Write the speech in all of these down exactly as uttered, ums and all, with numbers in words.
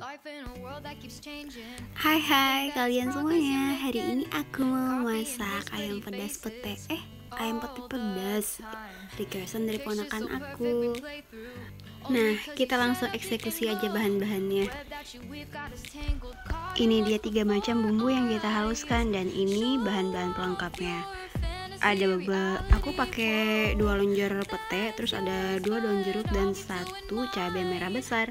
Hai hai kalian semuanya. Hari ini aku mau masak ayam pedas pete Eh ayam pete pedas requestan dari ponakan aku. Nah, kita langsung eksekusi aja bahan-bahannya. Ini dia tiga macam bumbu yang kita haluskan, dan ini bahan-bahan pelengkapnya. Ada beberapa, aku pakai dua lonjor pete, terus ada dua daun jeruk dan satu cabai merah besar.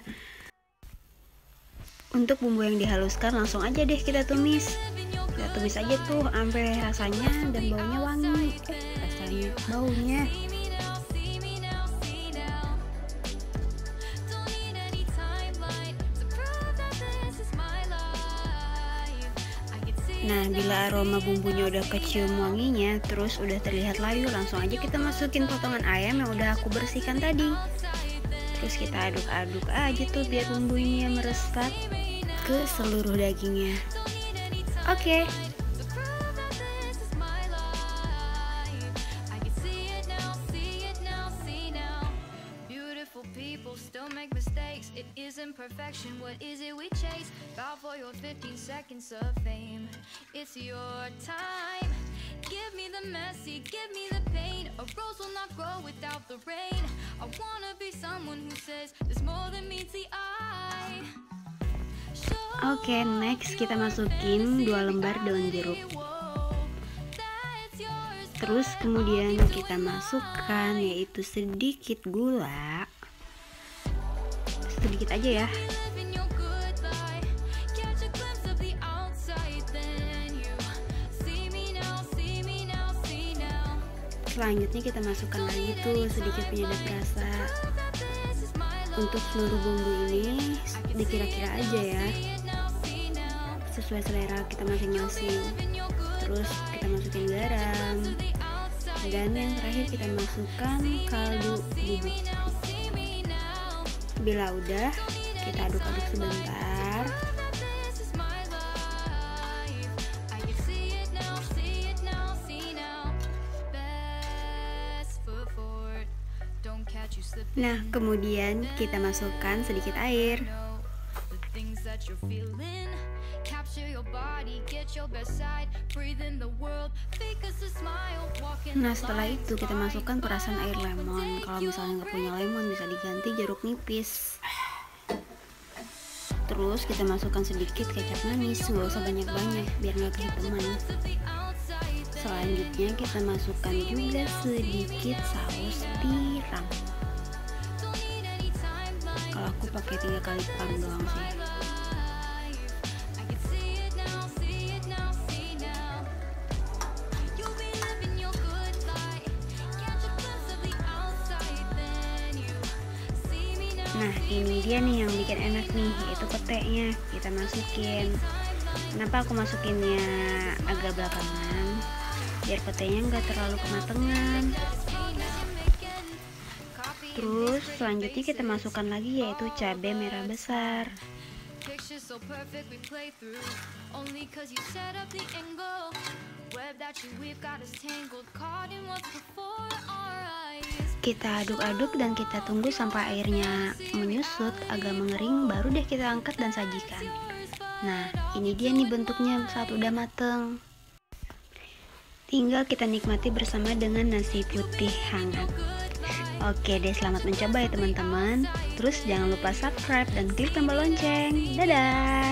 Untuk bumbu yang dihaluskan langsung aja deh kita tumis. Kita tumis aja tuh sampai rasanya dan baunya wangi. Eh, rasanya baunya. Nah, bila aroma bumbunya udah kecium wanginya, terus udah terlihat layu, langsung aja kita masukin potongan ayam yang udah aku bersihkan tadi. Terus kita aduk-aduk aja tuh biar bumbunya meresap ke seluruh dagingnya. Oke. Okay. Give me the messy, give me the pain. A rose will not grow without the rain. I wanna be someone who says there's more than meets the eye. Oke, okay, next kita masukin dua lembar daun jeruk. Terus kemudian kita masukkan yaitu sedikit gula. Sedikit aja ya. Selanjutnya kita masukkan lagi tuh sedikit penyedap rasa. Untuk seluruh bumbu ini dikira-kira aja ya, sesuai selera kita masing-masing. Terus kita masukin garam, dan yang terakhir kita masukkan kaldu bubuk. Bila udah, kita aduk-aduk sebentar. Nah, kemudian kita masukkan sedikit air. Nah, setelah itu kita masukkan perasan air lemon. Kalau misalnya nggak punya lemon, bisa diganti jeruk nipis. Terus kita masukkan sedikit kecap manis, nggak usah banyak-banyak biar nggak kehitaman. Selanjutnya kita masukkan juga sedikit saus tiram. Kalau aku pakai tiga kali pang doang sih. Nah, ini dia nih yang bikin enak nih, yaitu petenya. Kita masukin. Kenapa aku masukinnya agak belakangan? Biar petenya nggak terlalu kematangan. Terus selanjutnya kita masukkan lagi yaitu cabai merah besar. Kita aduk-aduk dan kita tunggu sampai airnya menyusut agak mengering, baru deh kita angkat dan sajikan. Nah, ini dia nih bentuknya saat udah mateng. Tinggal kita nikmati bersama dengan nasi putih hangat. Oke deh, selamat mencoba ya teman-teman. Terus jangan lupa subscribe dan klik tombol lonceng. Dadah.